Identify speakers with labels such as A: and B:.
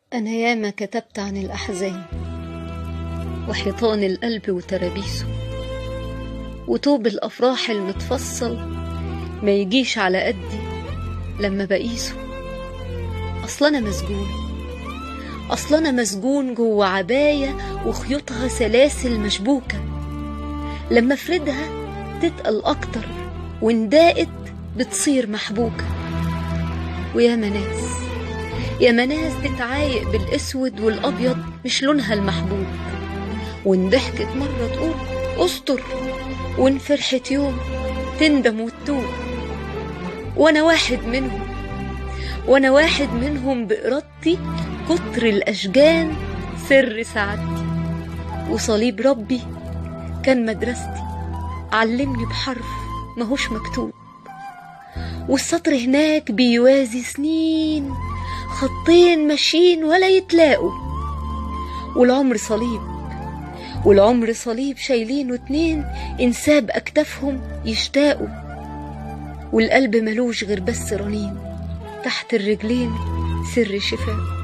A: أنا ياما كتبت عن الأحزان وحيطان القلب وترابيسه، وطوب الأفراح المتفصل ما يجيش على قدي لما بقيسه. أصل أنا مسجون جوا عباية وخيوطها سلاسل مشبوكة، لما افردها تتقل أكتر ونداقت بتصير محبوكة. وياما ناس تتعايق بالأسود والأبيض مش لونها المحبوب، وإن ضحكت مرة تقول أستر، وإن فرحت يوم تندم وتتوب. وأنا واحد منهم بإرادتي، كتر الأشجان سر سعادتي. وصليب ربي كان مدرستي، علمني بحرف ماهوش مكتوب، والسطر هناك بيوازي سنين، خطين ماشيين ولا يتلاقوا. والعمر صليب شايلينه اتنين، انساب اكتافهم يشتاقوا. والقلب ملوش غير بس رنين، تحت الرجلين سر شفاء.